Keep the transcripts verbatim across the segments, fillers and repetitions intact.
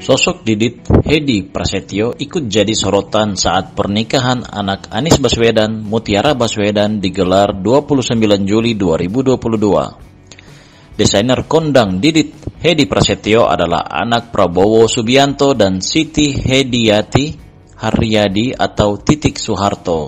Sosok Didit Hedi Prasetyo ikut jadi sorotan saat pernikahan anak Anies Baswedan, Mutiara Baswedan digelar dua puluh sembilan Juli dua ribu dua puluh dua. Desainer kondang Didit Hedi Prasetyo adalah anak Prabowo Subianto dan Siti Hediyati Haryadi atau Titik Soeharto.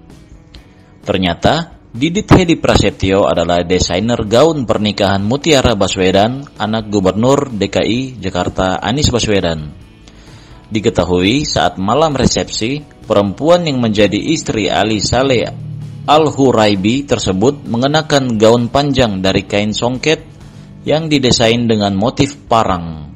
Ternyata Didit Hedi Prasetyo adalah desainer gaun pernikahan Mutiara Baswedan, anak Gubernur D K I Jakarta Anies Baswedan. Diketahui saat malam resepsi, perempuan yang menjadi istri Ali Saleh Al-Huraibi tersebut mengenakan gaun panjang dari kain songket yang didesain dengan motif parang.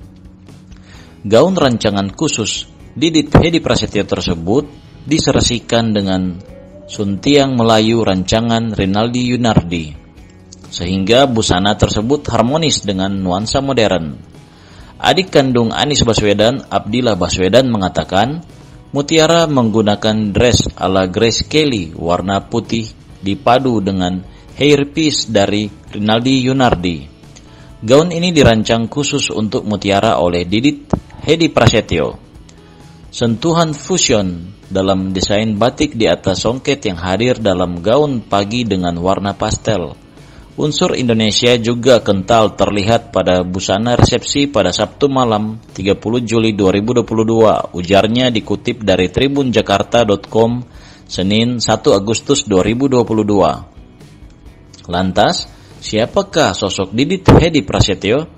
Gaun rancangan khusus Didit Hedi Prasetyo tersebut diserasikan dengan Suntiang Melayu rancangan Rinaldi Yunardi, sehingga busana tersebut harmonis dengan nuansa modern. Adik kandung Anies Baswedan, Abdillah Baswedan, mengatakan Mutiara menggunakan dress ala Grace Kelly warna putih dipadu dengan hairpiece dari Rinaldi Yunardi. Gaun ini dirancang khusus untuk Mutiara oleh Didit Hedi Prasetyo. Sentuhan fusion dalam desain batik di atas songket yang hadir dalam gaun pagi dengan warna pastel. Unsur Indonesia juga kental terlihat pada busana resepsi pada Sabtu malam tiga puluh Juli dua ribu dua puluh dua, ujarnya dikutip dari tribun jakarta titik com Senin satu Agustus dua ribu dua puluh dua. Lantas, siapakah sosok Didit Hedi Prasetyo?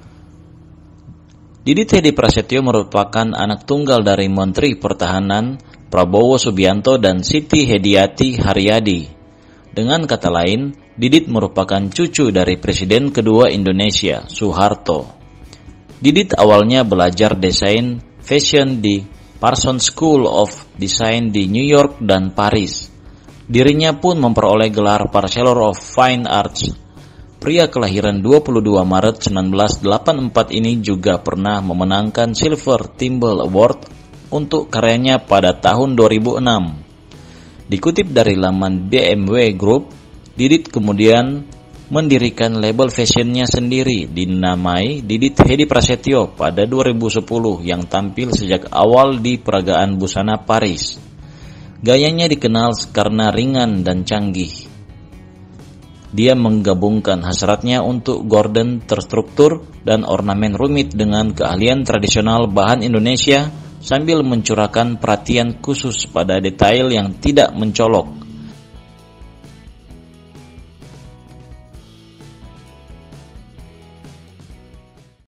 Didit Hedi Prasetyo merupakan anak tunggal dari Menteri Pertahanan Prabowo Subianto dan Siti Hediyati Haryadi. Dengan kata lain, Didit merupakan cucu dari Presiden kedua Indonesia, Soeharto. Didit awalnya belajar desain fashion di Parsons School of Design di New York dan Paris. Dirinya pun memperoleh gelar Bachelor of Fine Arts. Pria kelahiran dua puluh dua Maret seribu sembilan ratus delapan puluh empat ini juga pernah memenangkan Silver Thimble Award untuk karyanya pada tahun dua ribu enam. Dikutip dari laman B M W Group, Didit kemudian mendirikan label fashionnya sendiri dinamai Didit Hedi Prasetyo pada dua ribu sepuluh yang tampil sejak awal di peragaan busana Paris. Gayanya dikenal karena ringan dan canggih. Dia menggabungkan hasratnya untuk gorden terstruktur dan ornamen rumit dengan keahlian tradisional bahan Indonesia sambil mencurahkan perhatian khusus pada detail yang tidak mencolok.